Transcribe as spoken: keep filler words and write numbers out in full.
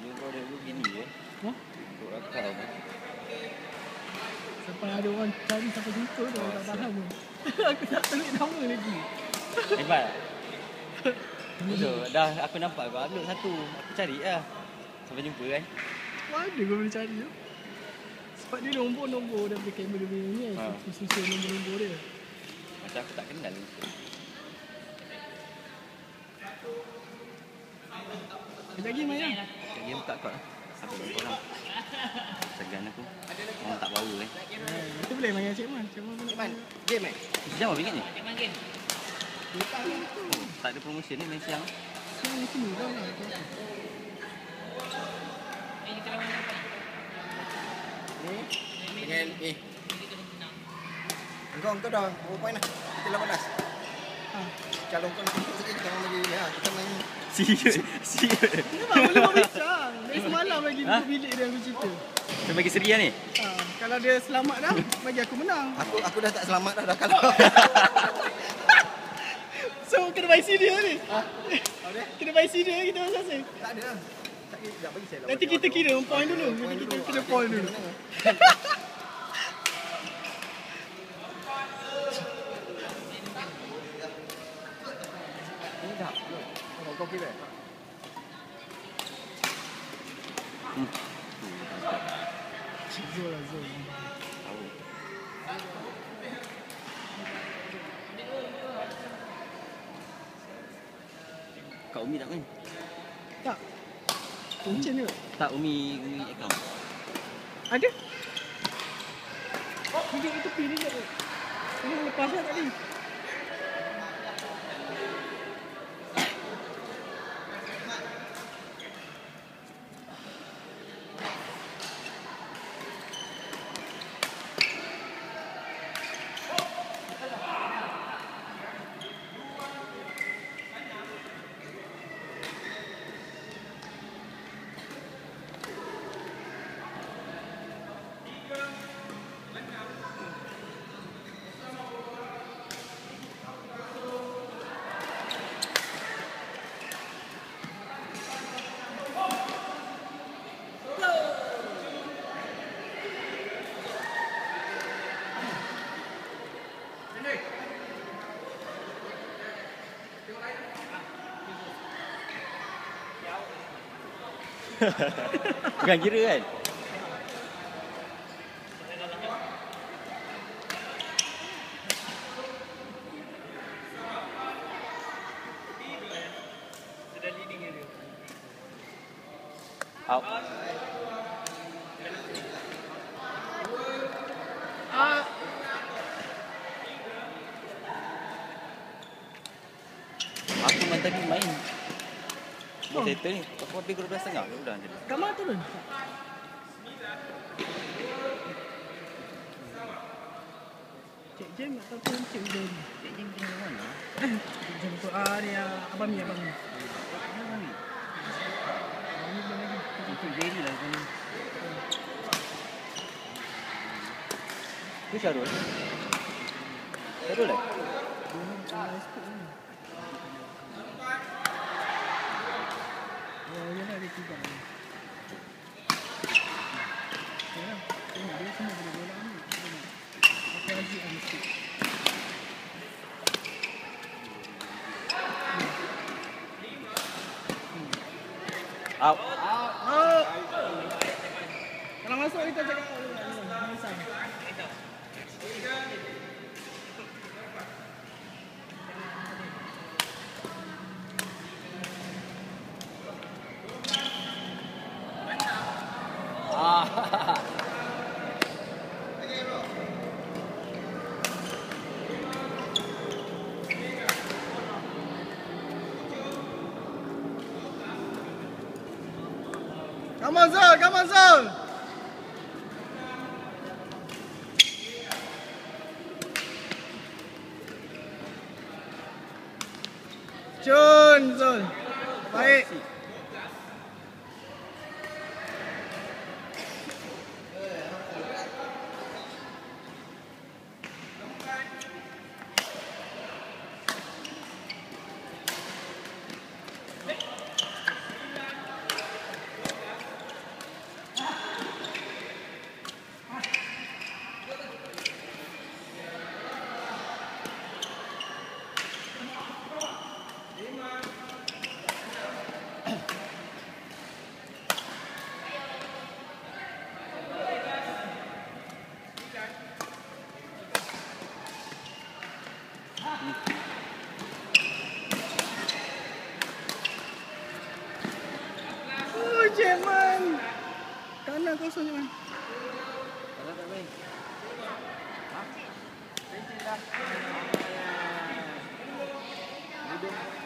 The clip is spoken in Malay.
Jumpa dia begini je. Ha? Untuk rakau kan. Sampai ada orang cari sampai jumpa tu, oh, tak tahan pun. Aku tak tulis nama lagi. Hebat. Betul. Dah aku nampak kau upload satu. Aku cari lah. Sampai jumpa kan. Mana kau boleh cari tu? Sebab dia nombor-nombor daripada kamera dia ni kan. Aku susun nombor-nombor dia. Macam aku tak kenal. Sekejap lagi main lah. Sekejap lagi buka kau lah. Apa yang korang? Segan aku. Orang tak bau eh. Kita boleh main dengan Cik Man. Cik Man Cik Man, game eh? Sejam apa ingat ni? Cik Man game. Oh, tak ada promotion ni main siang. Siang ni sini dah lah. Ni dengan eh. Engkau engkau dah berapa poin dah? Kita lapan belas. Ha. Kalau kau nak ikut sikit kita orang lagi ha, kita main. Serius? Serius? Memang boleh buat bincang. Dari semalam lagi Ha? duduk bilik dia aku cerita. Kita bagi seri lah ni? Ha. Kalau dia selamat dah, bagi aku menang. Aku aku dah tak selamat dah dah kalah. So kena buy C D ni. Ha? Apa dia? Kena buy C D kita masing-masing. Tak ada lah. Tak kira tak bagi saya lah. Nanti kita kira point dulu. Point Nanti kita dulu. kira Ah, point kita dulu. kira. Ini dah. Kau kau kira. Hmm. Zul lah Zul. Tahu. Kak Umi tak main? Tak. Kuncin ke? Tak, Umi Umi account. Ada? Oh, duduk di tepi ni je. Ini lepas lah tadi. Bukan kira kan? Out. Ah. Aku main tadi main. Bos settle ni. Aku habis dua belas setengah ke udah. Kat mana turun? Cik Jem ataupun Cik Udin? Cik Jim kena mana? Cik Jem tu, ah ni ah, Abang Mi, Abang Mi. Mana ni? Abang Mi belum lagi. Itu Jerry lah kan. Tu Syarul. Syarul lah. Belum sampai sport ni. Oh, ya lah, ada tiga ni. Ya lah, tengok dia semua boleh bola ni. Aku Aziz ada sikit. Out. Out! Kalau masuk kita cakap Nissan. Ah. Come on, Zul! Come on, Zul! Cun, Zul! Baik! je man. Kanan kosong je man. Kalau tak main. Ha? Pencet dah. Hidung.